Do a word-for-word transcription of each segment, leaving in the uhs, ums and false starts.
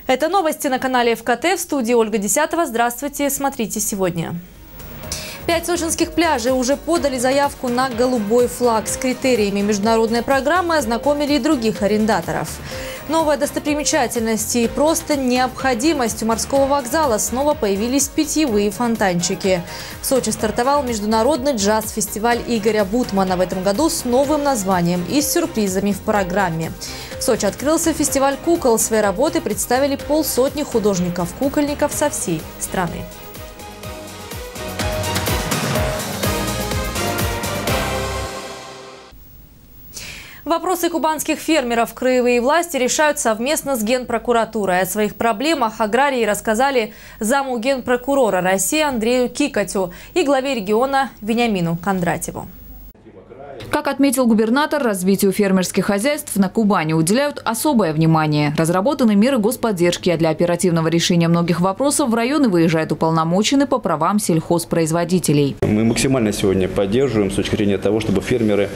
Это новости на канале эф ка тэ. В студии Ольга Десятова. Здравствуйте, смотрите сегодня. Пять сочинских пляжей уже подали заявку на голубой флаг. С критериями международной программы ознакомили и других арендаторов. Новая достопримечательность и просто необходимость у морского вокзала. Снова появились питьевые фонтанчики. В Сочи стартовал международный джаз-фестиваль Игоря Бутмана в этом году с новым названием и с сюрпризами в программе. В Сочи открылся фестиваль кукол. Свои работы представили полсотни художников-кукольников со всей страны. Вопросы кубанских фермеров краевые власти решают совместно с Генпрокуратурой. О своих проблемах аграрии рассказали заму Генпрокурора России Андрею Кикатю и главе региона Вениамину Кондратьеву. Как отметил губернатор, развитию фермерских хозяйств на Кубани уделяют особое внимание. Разработаны меры господдержки, а для оперативного решения многих вопросов в районы выезжают уполномоченные по правам сельхозпроизводителей. Мы максимально сегодня поддерживаем с точки зрения того, чтобы фермеры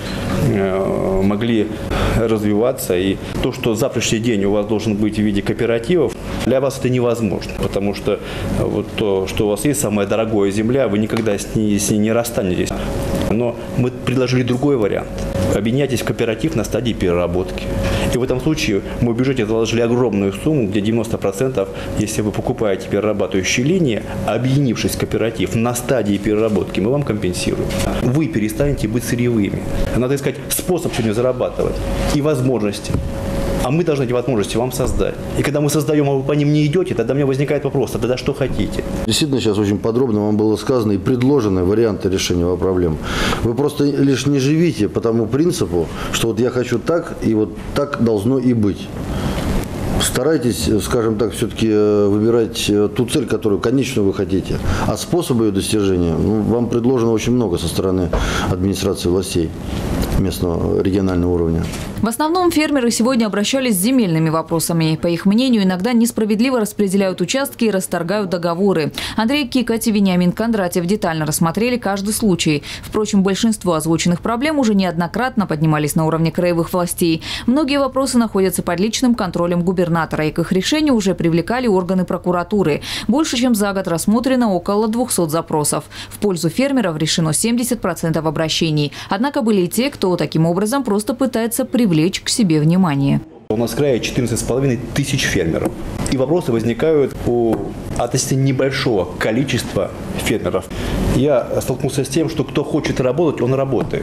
могли развиваться. И то, что завтрашний день у вас должен быть в виде кооперативов, для вас это невозможно. Потому что вот то, что у вас есть, самая дорогая земля, вы никогда с ней, с ней не расстанетесь. Но мы предложили другой вариант. Объединяйтесь в кооператив на стадии переработки. И в этом случае мы в бюджете заложили огромную сумму, где девяносто процентов, если вы покупаете перерабатывающие линии, объединившись в кооператив на стадии переработки, мы вам компенсируем. Вы перестанете быть сырьевыми. Надо искать способ сегодня зарабатывать и возможности. А мы должны эти возможности вам создать. И когда мы создаем, а вы по ним не идете, тогда у меня возникает вопрос, а тогда что хотите? Действительно, сейчас очень подробно вам было сказано и предложены варианты решения проблем. Вы просто лишь не живите по тому принципу, что вот я хочу так, и вот так должно и быть. Старайтесь, скажем так, все-таки выбирать ту цель, которую конечную вы хотите. А способы ее достижения, ну, вам предложено очень много со стороны администрации властей местного регионального уровня. В основном фермеры сегодня обращались с земельными вопросами. По их мнению, иногда несправедливо распределяют участки и расторгают договоры. Андрей Кикать и Вениамин Кондратьев детально рассмотрели каждый случай. Впрочем, большинство озвученных проблем уже неоднократно поднимались на уровне краевых властей. Многие вопросы находятся под личным контролем губернатора, и к их решению уже привлекали органы прокуратуры. Больше чем за год рассмотрено около двухсот запросов. В пользу фермеров решено семьдесят процентов обращений. Однако были и те, кто таким образом просто пытается привлечь к себе внимание. У нас в крае четырнадцать с половиной тысяч фермеров. И вопросы возникают у относительно небольшого количества фермеров. Я столкнулся с тем, что кто хочет работать, он работает.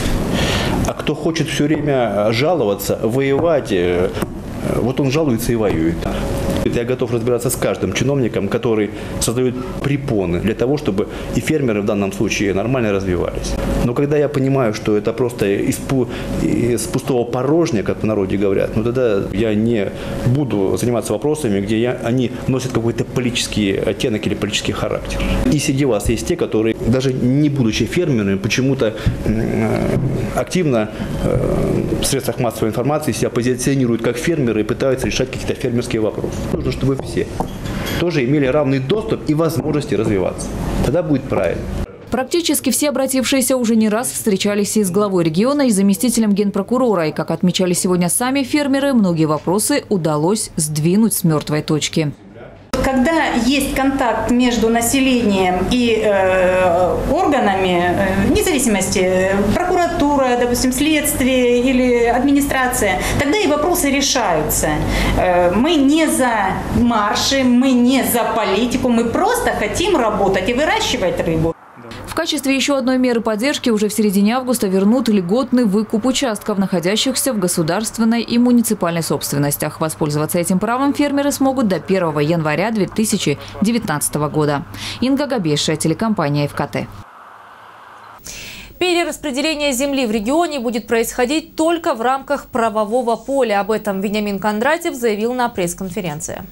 А кто хочет все время жаловаться, воевать, вот он жалуется и воюет. Я готов разбираться с каждым чиновником, который создает препоны для того, чтобы и фермеры в данном случае нормально развивались. Но когда я понимаю, что это просто из, из пустого порожня, как в народе говорят, ну тогда я не буду заниматься вопросами, где я, они носят какой-то политический оттенок или политический характер. И среди вас есть те, которые, даже не будучи фермерами, почему-то активно в средствах массовой информации себя позиционируют как фермеры и пытаются решать какие-то фермерские вопросы. Нужно, чтобы все тоже имели равный доступ и возможности развиваться. Тогда будет правильно. Практически все обратившиеся уже не раз встречались и с главой региона, и заместителем генпрокурора. И, как отмечали сегодня сами фермеры, многие вопросы удалось сдвинуть с мертвой точки. Когда есть контакт между населением и э, органами, э, вне зависимости, прокуратура, допустим, следствие или администрация, тогда и вопросы решаются. Э, мы не за марши, мы не за политику, мы просто хотим работать и выращивать рыбу. В качестве еще одной меры поддержки уже в середине августа вернут льготный выкуп участков, находящихся в государственной и муниципальной собственностях. Воспользоваться этим правом фермеры смогут до первого января две тысячи девятнадцатого года. Инга Габейшая, телекомпания эф ка тэ. Перераспределение земли в регионе будет происходить только в рамках правового поля. Об этом Вениамин Кондратьев заявил на пресс-конференции.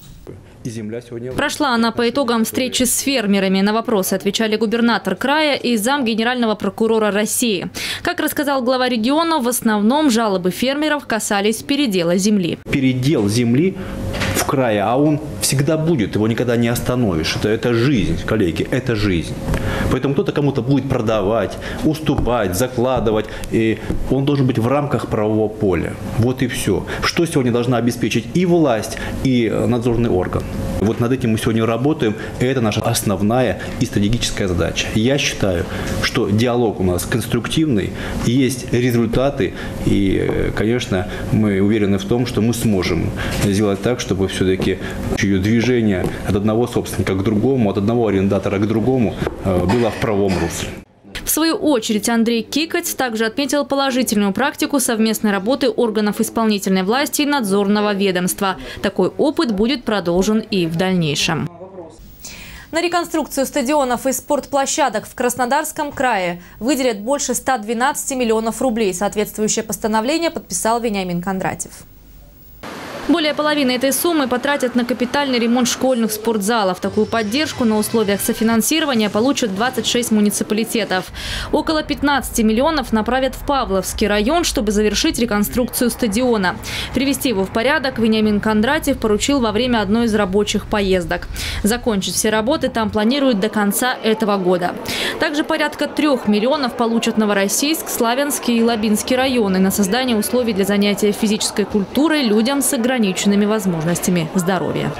Прошла она по итогам встречи с фермерами. На вопросы отвечали губернатор края и зам генерального прокурора России. Как рассказал глава региона, в основном жалобы фермеров касались передела земли. Передел земли в крае, а он в всегда будет, его никогда не остановишь. Это, это жизнь, коллеги, это жизнь. Поэтому кто-то кому-то будет продавать, уступать, закладывать. И он должен быть в рамках правового поля. Вот и все. Что сегодня должна обеспечить и власть, и надзорный орган. Вот над этим мы сегодня работаем. И это наша основная и стратегическая задача. Я считаю, что диалог у нас конструктивный, есть результаты. И, конечно, мы уверены в том, что мы сможем сделать так, чтобы все-таки движение от одного собственника к другому, от одного арендатора к другому было в правовом русле. В свою очередь Андрей Кикоть также отметил положительную практику совместной работы органов исполнительной власти и надзорного ведомства. Такой опыт будет продолжен и в дальнейшем. На реконструкцию стадионов и спортплощадок в Краснодарском крае выделят больше ста двенадцати миллионов рублей. Соответствующее постановление подписал Вениамин Кондратьев. Более половины этой суммы потратят на капитальный ремонт школьных спортзалов. Такую поддержку на условиях софинансирования получат двадцать шесть муниципалитетов. Около пятнадцати миллионов направят в Павловский район, чтобы завершить реконструкцию стадиона. Привести его в порядок Вениамин Кондратьев поручил во время одной из рабочих поездок. Закончить все работы там планируют до конца этого года. Также порядка трех миллионов получат Новороссийск, Славянский и Лабинский районы на создание условий для занятия физической культурой людям с ограничениями. ограниченными возможностями здоровья.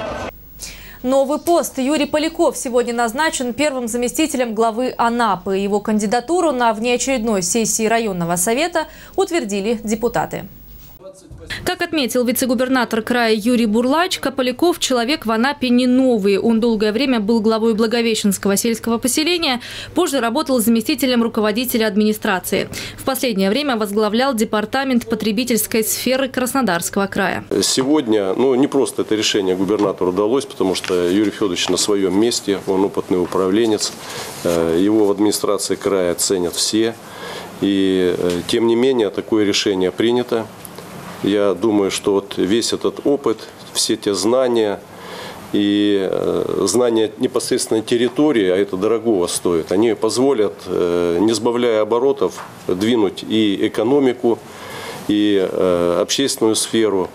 Новый пост. Юрий Поляков сегодня назначен первым заместителем главы Анапы. Его кандидатуру на внеочередной сессии районного совета утвердили депутаты. Как отметил вице-губернатор края Юрий Бурлачко, Поляков – человек в Анапе не новый. Он долгое время был главой Благовещенского сельского поселения, позже работал заместителем руководителя администрации. В последнее время возглавлял департамент потребительской сферы Краснодарского края. Сегодня ну, не просто это решение губернатору удалось, потому что Юрий Федорович на своем месте, он опытный управленец, его в администрации края ценят все. И тем не менее такое решение принято. Я думаю, что вот весь этот опыт, все те знания и знания непосредственно территории, а это дорогого стоит, они позволят, не сбавляя оборотов, двинуть и экономику, и общественную сферу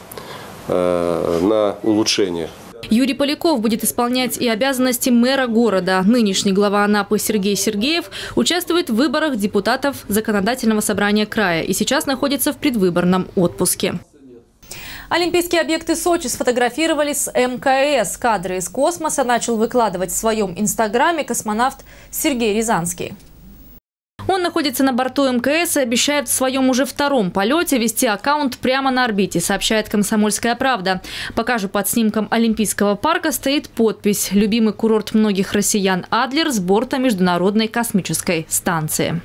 на улучшение. Юрий Поляков будет исполнять и обязанности мэра города. Нынешний глава Анапы Сергей Сергеев участвует в выборах депутатов Законодательного собрания края и сейчас находится в предвыборном отпуске. Олимпийские объекты Сочи сфотографировали с эм ка эс. Кадры из космоса начал выкладывать в своем инстаграме космонавт Сергей Рязанский. Он находится на борту эм ка эс и обещает в своем уже втором полете вести аккаунт прямо на орбите, сообщает «Комсомольская правда». Пока же под снимком Олимпийского парка стоит подпись «Любимый курорт многих россиян Адлер» с борта Международной космической станции.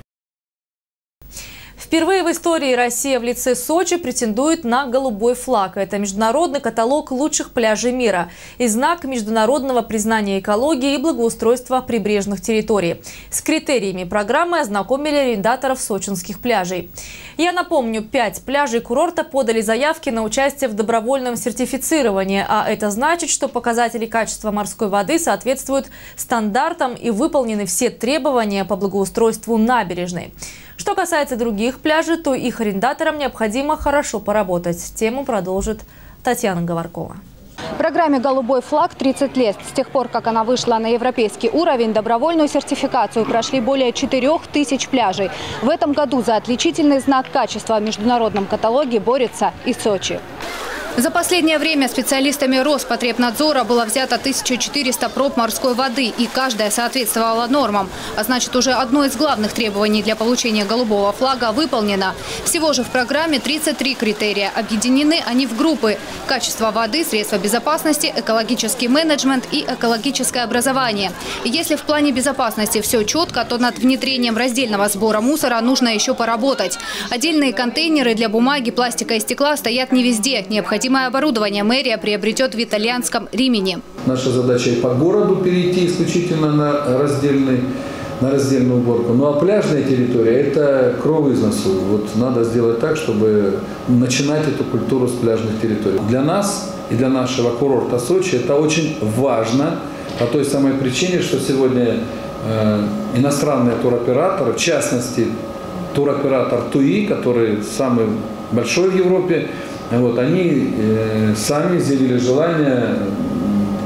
Впервые в истории Россия в лице Сочи претендует на голубой флаг. Это международный каталог лучших пляжей мира и знак международного признания экологии и благоустройства прибрежных территорий. С критериями программы ознакомили арендаторов сочинских пляжей. Я напомню, пять пляжей курорта подали заявки на участие в добровольном сертифицировании, а это значит, что показатели качества морской воды соответствуют стандартам и выполнены все требования по благоустройству набережной. Что касается других пляжей, то их арендаторам необходимо хорошо поработать. Тему продолжит Татьяна Говоркова. Программе «Голубой флаг» тридцать лет. С тех пор, как она вышла на европейский уровень, добровольную сертификацию прошли более четырёх тысяч пляжей. В этом году за отличительный знак качества в международном каталоге борется и Сочи. За последнее время специалистами Роспотребнадзора было взято тысяча четыреста проб морской воды, и каждая соответствовала нормам. А значит, уже одно из главных требований для получения голубого флага выполнено. Всего же в программе тридцать три критерия. Объединены они в группы: качество воды, средства безопасности, экологический менеджмент и экологическое образование. И если в плане безопасности все четко, то над внедрением раздельного сбора мусора нужно еще поработать. Отдельные контейнеры для бумаги, пластика и стекла стоят не везде. Необходимо оборудование мэрия приобретет в итальянском Римини. Наша задача по городу перейти исключительно на, раздельный, на раздельную уборку. Ну а пляжная территория – это кров из носу. Вот надо сделать так, чтобы начинать эту культуру с пляжных территорий. Для нас и для нашего курорта Сочи это очень важно по той самой причине, что сегодня э, иностранные туроператоры, в частности туроператор ТУИ, который самый большой в Европе, вот, они э, сами изъявили желание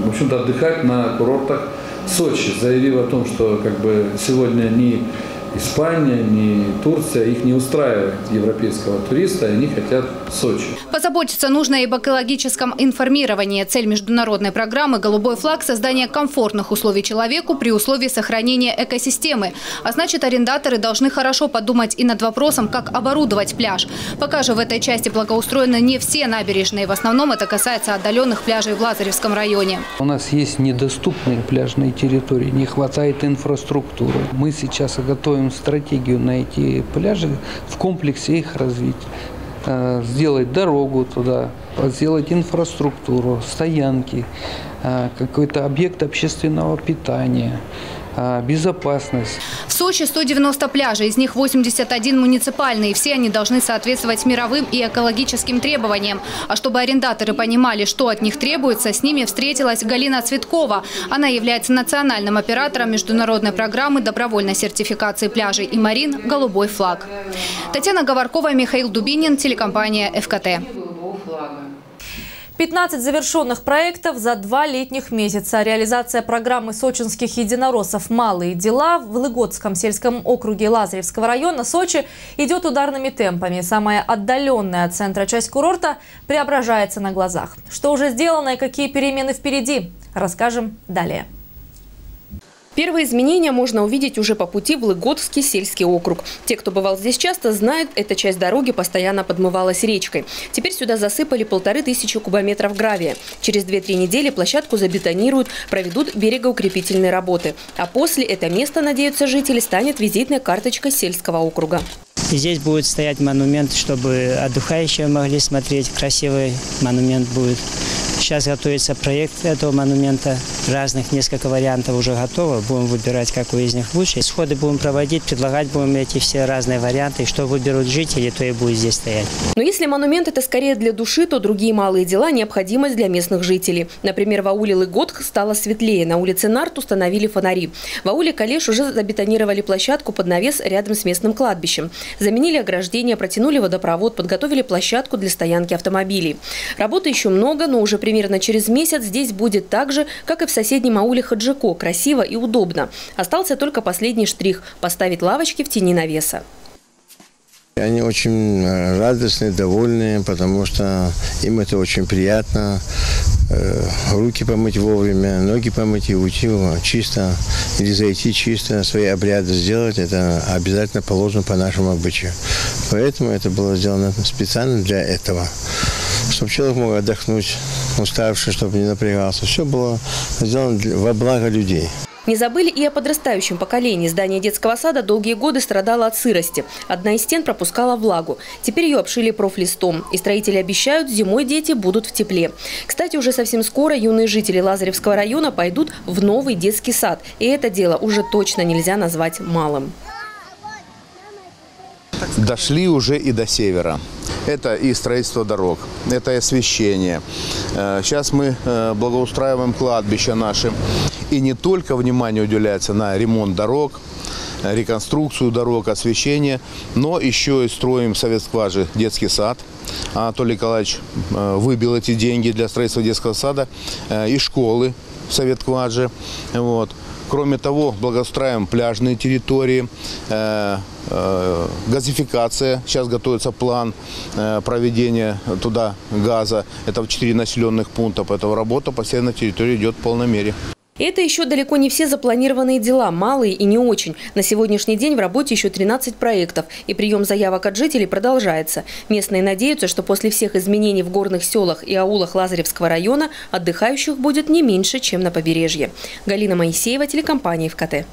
в общем-то, отдыхать на курортах Сочи, заявив о том, что как бы сегодня ни Испания, ни Турция, их не устраивает европейского туриста, и они хотят Сочи. Позаботиться нужно и об экологическом информировании. Цель международной программы «Голубой флаг» – создание комфортных условий человеку при условии сохранения экосистемы. А значит, арендаторы должны хорошо подумать и над вопросом, как оборудовать пляж. Пока же в этой части благоустроены не все набережные. В основном это касается отдаленных пляжей в Лазаревском районе. У нас есть недоступные пляжные территории, не хватает инфраструктуры. Мы сейчас готовим стратегию на эти пляжи в комплексе их развития. Сделать дорогу туда, сделать инфраструктуру, стоянки, какой-то объект общественного питания, безопасность. В Сочи сто девяносто пляжей, из них восемьдесят один муниципальные. Все они должны соответствовать мировым и экологическим требованиям. А чтобы арендаторы понимали, что от них требуется, с ними встретилась Галина Цветкова. Она является национальным оператором международной программы добровольной сертификации пляжей и марин «Голубой флаг». Татьяна Говоркова, Михаил Дубинин, телекомпания эф ка тэ. пятнадцать завершенных проектов за два летних месяца. Реализация программы сочинских единороссов «Малые дела» в Лыготском сельском округе Лазаревского района Сочи идет ударными темпами. Самая отдаленная от центра часть курорта преображается на глазах. Что уже сделано и какие перемены впереди, расскажем далее. Первые изменения можно увидеть уже по пути в Лыготский сельский округ. Те, кто бывал здесь часто, знают, эта часть дороги постоянно подмывалась речкой. Теперь сюда засыпали полторы тысячи кубометров гравия. Через две-три недели площадку забетонируют, проведут берегоукрепительные работы. А после это место, надеются жители, станет визитной карточкой сельского округа. И здесь будет стоять монумент, чтобы отдыхающие могли смотреть. Красивый монумент будет. Сейчас готовится проект этого монумента. Разных несколько вариантов уже готово. Будем выбирать, какой из них лучше. Сходы будем проводить, предлагать будем эти все разные варианты. Что выберут жители, то и будет здесь стоять. Но если монумент это скорее для души, то другие малые дела – необходимость для местных жителей. Например, в ауле Лыготх стало светлее. На улице Нарт установили фонари. В ауле Калеш уже забетонировали площадку под навес рядом с местным кладбищем. Заменили ограждение, протянули водопровод, подготовили площадку для стоянки автомобилей. Работы еще много, но уже примерно через месяц здесь будет так же, как и в соседнем ауле Хаджико. Красиво и удобно. Остался только последний штрих – поставить лавочки в тени навеса. Они очень радостные, довольные, потому что им это очень приятно. Руки помыть вовремя, ноги помыть и уйти чисто, или зайти чисто, свои обряды сделать, это обязательно положено по нашему обычаю. Поэтому это было сделано специально для этого, чтобы человек мог отдохнуть, уставший, чтобы не напрягался. Все было сделано во благо людей. Не забыли и о подрастающем поколении. Здание детского сада долгие годы страдало от сырости. Одна из стен пропускала влагу. Теперь ее обшили профлистом. И строители обещают, зимой дети будут в тепле. Кстати, уже совсем скоро юные жители Лазаревского района пойдут в новый детский сад. И это дело уже точно нельзя назвать малым. Дошли уже и до севера. Это и строительство дорог, это и освещение. Сейчас мы благоустраиваем кладбища наши. И не только внимание уделяется на ремонт дорог, реконструкцию дорог, освещение, но еще и строим в Совет-Скваже детский сад. Анатолий Николаевич выбил эти деньги для строительства детского сада и школы в Совет-Скваже. Вот. Кроме того, благоустраиваем пляжные территории, э, э, газификация. Сейчас готовится план э, проведения туда газа. Это в четыре населенных пункта. Поэтому работа по всей территории идет в полной мере. И это еще далеко не все запланированные дела, малые и не очень. На сегодняшний день в работе еще тринадцать проектов, и прием заявок от жителей продолжается. Местные надеются, что после всех изменений в горных селах и аулах Лазаревского района отдыхающих будет не меньше, чем на побережье. Галина Моисеева, телекомпания эф ка тэ.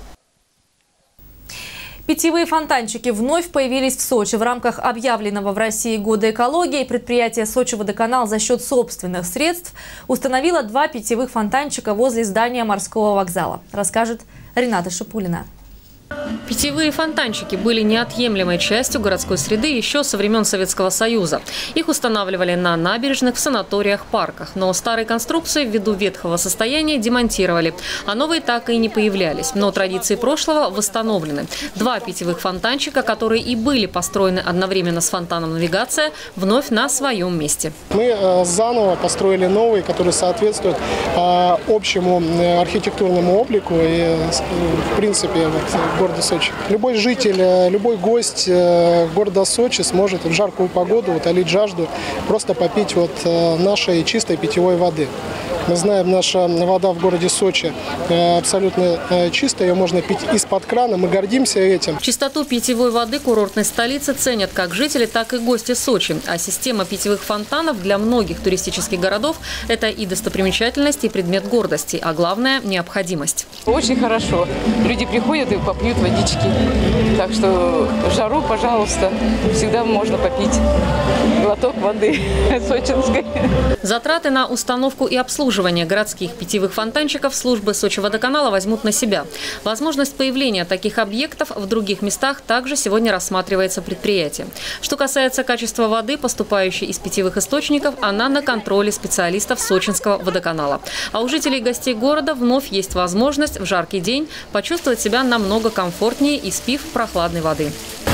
Питьевые фонтанчики вновь появились в Сочи. В рамках объявленного в России года экологии предприятие «Сочи-Водоканал» за счет собственных средств установило два питьевых фонтанчика возле здания морского вокзала. Расскажет Рената Шипулина. Питьевые фонтанчики были неотъемлемой частью городской среды еще со времен Советского Союза. Их устанавливали на набережных, в санаториях, парках. Но старые конструкции ввиду ветхого состояния демонтировали, а новые так и не появлялись. Но традиции прошлого восстановлены. Два питьевых фонтанчика, которые и были построены одновременно с фонтаном «Навигация», вновь на своем месте. Мы заново построили новый, который соответствует общему архитектурному облику и, в принципе, города Сочи. Любой житель, любой гость города Сочи сможет в жаркую погоду утолить жажду, просто попить вот нашей чистой питьевой воды. Мы знаем, наша вода в городе Сочи абсолютно чистая, ее можно пить из-под крана, мы гордимся этим. Чистоту питьевой воды курортной столицы ценят как жители, так и гости Сочи. А система питьевых фонтанов для многих туристических городов – это и достопримечательность, и предмет гордости, а главное – необходимость. Очень хорошо. Люди приходят и попьют водички. Так что в жару, пожалуйста, всегда можно попить глоток воды сочинской. Затраты на установку и обслуживание городских питьевых фонтанчиков службы Сочи-водоканала возьмут на себя. Возможность появления таких объектов в других местах также сегодня рассматривается предприятием. Что касается качества воды, поступающей из питьевых источников, она на контроле специалистов Сочинского водоканала. А у жителей и гостей города вновь есть возможность в жаркий день почувствовать себя намного комфортнее, испив прохладной воды.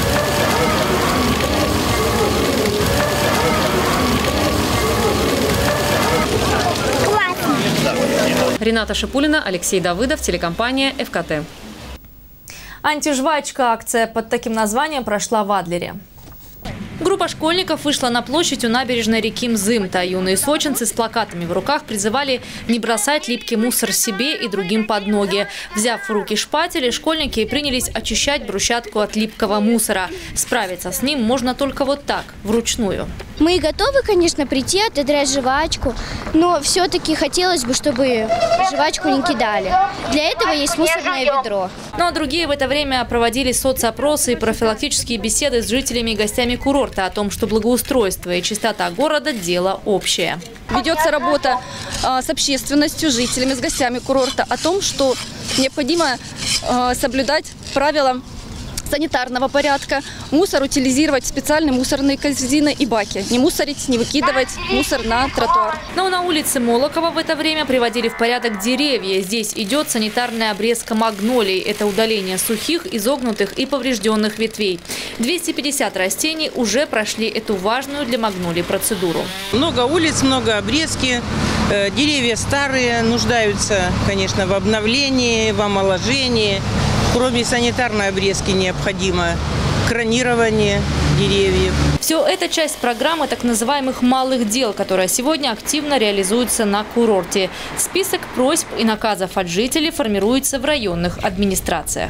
Рената Шипулина, Алексей Давыдов, телекомпания эф ка тэ. Антижвачка. Акция под таким названием прошла в Адлере. Группа школьников вышла на площадь у набережной реки Мзымта. Юные сочинцы с плакатами в руках призывали не бросать липкий мусор себе и другим под ноги. Взяв в руки шпатели, школьники принялись очищать брусчатку от липкого мусора. Справиться с ним можно только вот так, вручную. Мы готовы, конечно, прийти, отодрать жвачку, но все-таки хотелось бы, чтобы жвачку не кидали. Для этого есть мусорное ведро. Ну а другие в это время проводили соцопросы и профилактические беседы с жителями и гостями курорта о том, что благоустройство и чистота города – дело общее. Ведется работа э, с общественностью, жителями, с гостями курорта о том, что необходимо э, соблюдать правила санитарного порядка, мусор утилизировать в специальные мусорные корзины и баки. Не мусорить, не выкидывать мусор на тротуар. Но на улице Молокова в это время приводили в порядок деревья. Здесь идет санитарная обрезка магнолий. Это удаление сухих, изогнутых и поврежденных ветвей. двести пятьдесят растений уже прошли эту важную для магнолий процедуру. Много улиц, много обрезки. Деревья старые, нуждаются, конечно, в обновлении, в омоложении. Кроме санитарной обрезки необходимо кронирование деревьев. Все это часть программы так называемых малых дел, которая сегодня активно реализуется на курорте. Список просьб и наказов от жителей формируется в районных администрациях.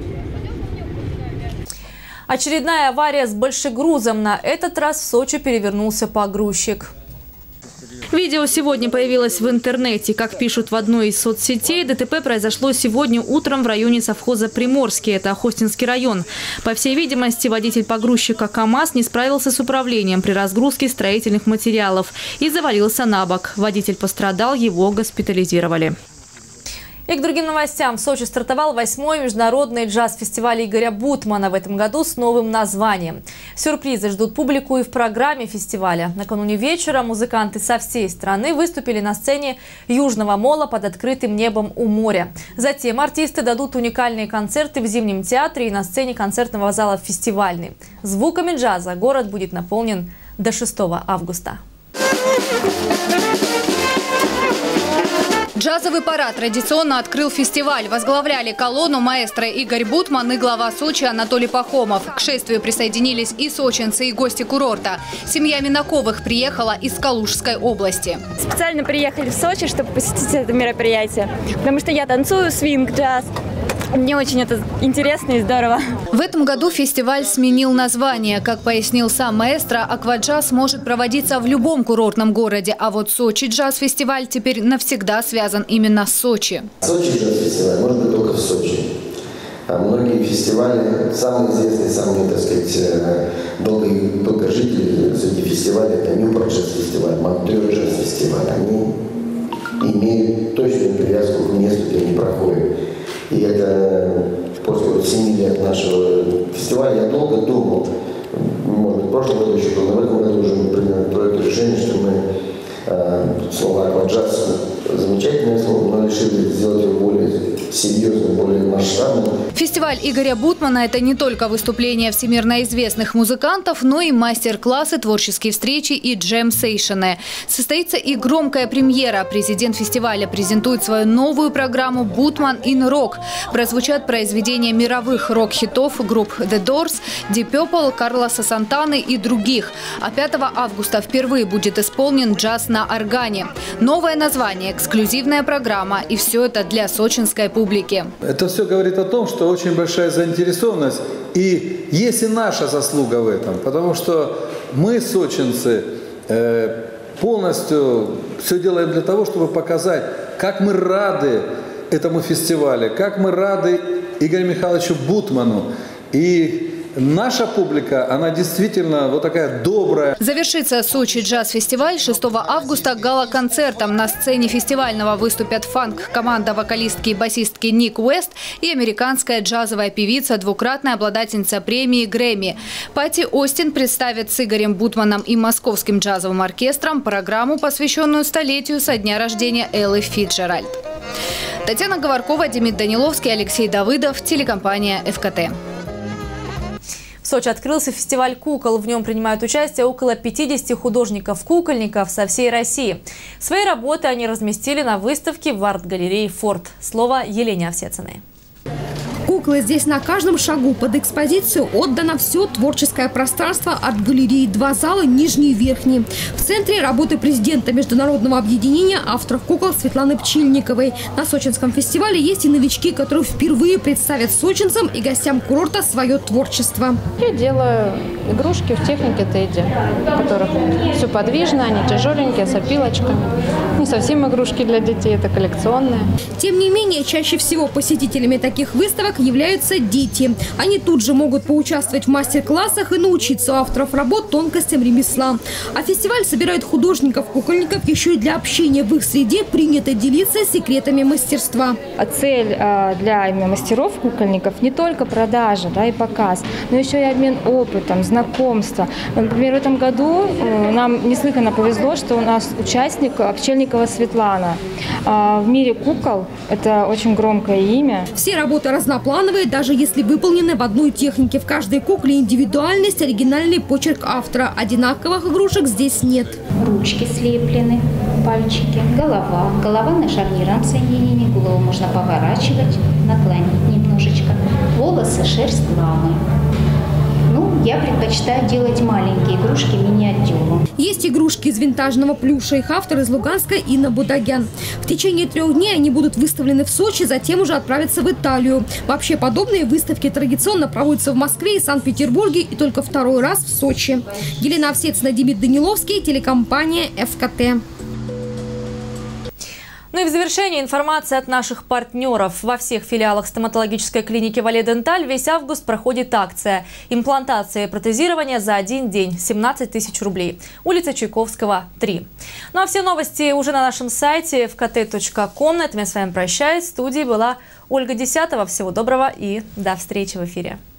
Очередная авария с большегрузом. На этот раз в Сочи перевернулся погрузчик. Видео сегодня появилось в интернете. Как пишут в одной из соцсетей, ДТП произошло сегодня утром в районе совхоза Приморский. Это Охотинский район. По всей видимости, водитель погрузчика КАМАЗ не справился с управлением при разгрузке строительных материалов и завалился на бок. Водитель пострадал, его госпитализировали. И к другим новостям. В Сочи стартовал восьмой международный джаз-фестиваль Игоря Бутмана в этом году с новым названием. Сюрпризы ждут публику и в программе фестиваля. Накануне вечера музыканты со всей страны выступили на сцене Южного мола под открытым небом у моря. Затем артисты дадут уникальные концерты в Зимнем театре и на сцене концертного зала «Фестивальный». Звуками джаза город будет наполнен до шестого августа. Джазовый парад традиционно открыл фестиваль. Возглавляли колонну маэстро Игорь Бутман и глава Сочи Анатолий Пахомов. К шествию присоединились и сочинцы, и гости курорта. Семья Минаковых приехала из Калужской области. Специально приехали в Сочи, чтобы посетить это мероприятие, потому что я танцую свинг-джаз. Мне очень это интересно и здорово. В этом году фестиваль сменил название. Как пояснил сам маэстро, акваджаз может проводиться в любом курортном городе. А вот Сочи джаз-фестиваль теперь навсегда связан именно с Сочи. Сочи джаз-фестиваль может быть только в Сочи. А многие фестивали, самые известные, самые, так сказать, долгие, долгожители среди фестивалей, это Ньюпорт джаз-фестиваль, Монтрeux джаз-фестиваль. Они имеют точную привязку к месту, где они проходят. И это после вот семи лет нашего фестиваля я долго думал, может быть, в прошлом году еще был, но в этом году уже мы приняли проект решения, что мы э, слово «акваджаз» замечательное слово, но решили сделать его более серьезным, более масштабным. Фестиваль Игоря Бутмана – это не только выступления всемирно известных музыкантов, но и мастер-классы, творческие встречи и джем-сейшены. Состоится и громкая премьера. Президент фестиваля презентует свою новую программу «Бутман in Rock». Прозвучат произведения мировых рок-хитов групп The Doors, Deep Purple, Карлоса Сантаны и других. А пятого августа впервые будет исполнен джаз на органе. Новое название, эксклюзивная программа. И все это для сочинской публики. Это все говорит о том, что очень большая заинтересованность. И есть и наша заслуга в этом. Потому что мы, сочинцы, полностью все делаем для того, чтобы показать, как мы рады этому фестивалю, как мы рады Игорю Михайловичу Бутману. И наша публика, она действительно вот такая добрая. Завершится Сочи джаз-фестиваль шестого августа гала-концертом. На сцене фестивального выступят фанк-команда вокалистки и басистки Ник Уэст и американская джазовая певица, двукратная обладательница премии Грэмми. Пати Остин представит с Игорем Бутманом и Московским джазовым оркестром программу, посвященную столетию со дня рождения Эллы Фицджеральд. Татьяна Говоркова, Демид Даниловский, Алексей Давыдов, телекомпания эф ка тэ. В Сочи открылся фестиваль кукол. В нем принимают участие около пятидесяти художников-кукольников со всей России. Свои работы они разместили на выставке в арт-галерее «Форт». Слово Елене Овсециной. Куклы здесь на каждом шагу. Под экспозицию отдано все творческое пространство от галереи. Два зала, нижний и верхний. В центре работы президента Международного объединения авторов кукол Светланы Пчельниковой. На сочинском фестивале есть и новички, которые впервые представят сочинцам и гостям курорта свое творчество. Я делаю игрушки в технике Тедди, в которых все подвижно, они тяжеленькие, с опилочками. Не совсем игрушки для детей, это коллекционные. Тем не менее, чаще всего посетителями таких выставок являются дети. Они тут же могут поучаствовать в мастер-классах и научиться у авторов работ тонкостям ремесла. А фестиваль собирает художников-кукольников еще и для общения в их среде. Принято делиться секретами мастерства. Цель для именно мастеров-кукольников не только продажа, да, и показ, но еще и обмен опытом, знакомство. Например, в этом году нам неслыханно повезло, что у нас участник Пчельникова Светлана. В мире кукол это очень громкое имя. Все работы разноплановые, даже если выполнены в одной технике. В каждой кукле индивидуальность, оригинальный почерк автора. Одинаковых игрушек здесь нет. Ручки слеплены, пальчики, голова. Голова на шарнирном соединении, голову можно поворачивать, наклонить немножечко. Волосы, шерсть ламы. Ну, я предпочитаю делать маленькие игрушки, миниатюру. Есть игрушки из винтажного плюша. Их автор из Луганска Инна Будагян. В течение трех дней они будут выставлены в Сочи, затем уже отправятся в Италию. Вообще подобные выставки традиционно проводятся в Москве и Санкт-Петербурге и только второй раз в Сочи. Елена Овсецина, Демид Даниловский, телекомпания эф ка тэ. Ну и в завершение информация от наших партнеров. Во всех филиалах стоматологической клиники Вале Денталь весь август проходит акция. Имплантация и протезирование за один день. семнадцать тысяч рублей. Улица Чайковского, три. Ну а все новости уже на нашем сайте эф ка тэ точка ком. На этом я с вами прощаюсь. В студии была Ольга Десятова. Всего доброго и до встречи в эфире.